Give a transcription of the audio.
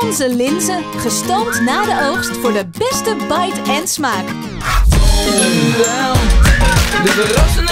Onze linzen, gestoomd na de oogst voor de beste bite en smaak. De verrassende